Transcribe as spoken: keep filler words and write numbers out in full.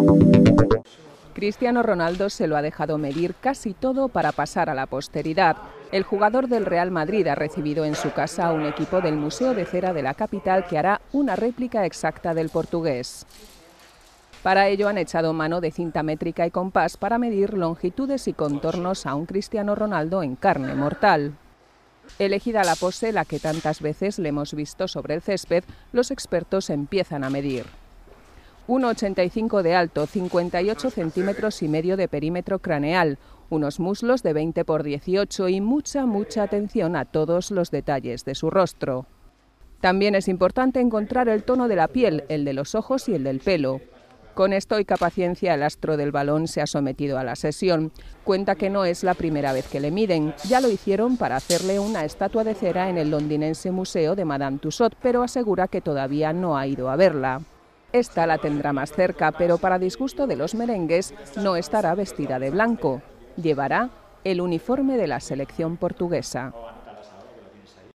Cristiano Ronaldo se lo ha dejado medir casi todo para pasar a la posteridad. El jugador del Real Madrid ha recibido en su casa a un equipo del Museo de Cera de la capital que hará una réplica exacta del portugués. Para ello han echado mano de cinta métrica y compás para medir longitudes y contornos a un Cristiano Ronaldo en carne mortal. Elegida la pose, la que tantas veces le hemos visto sobre el césped, los expertos empiezan a medir. uno ochenta y cinco de alto, cincuenta y ocho centímetros y medio de perímetro craneal, unos muslos de veinte por dieciocho y mucha, mucha atención a todos los detalles de su rostro. También es importante encontrar el tono de la piel, el de los ojos y el del pelo. Con estoica paciencia el astro del balón se ha sometido a la sesión. Cuenta que no es la primera vez que le miden. Ya lo hicieron para hacerle una estatua de cera en el londinense Museo de Madame Tussauds, pero asegura que todavía no ha ido a verla. Esta la tendrá más cerca, pero para disgusto de los merengues no estará vestida de blanco. Llevará el uniforme de la selección portuguesa.